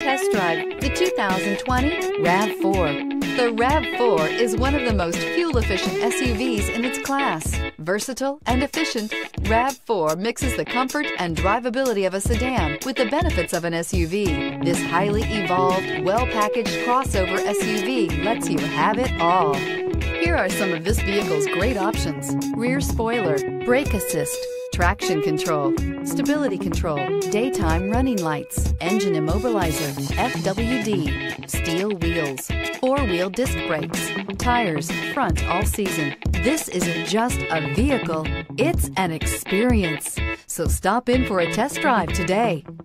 test drive the 2020 RAV4. The RAV4 is one of the most fuel-efficient SUVs in its class. Versatile and efficient, RAV4 mixes the comfort and drivability of a sedan with the benefits of an SUV. This highly evolved, well-packaged crossover SUV lets you have it all. Here are some of this vehicle's great options: rear spoiler, brake assist, traction control, stability control, daytime running lights, engine immobilizer, FWD, steel wheels, four-wheel disc brakes, tires, front all season. This isn't just a vehicle, it's an experience. So stop in for a test drive today.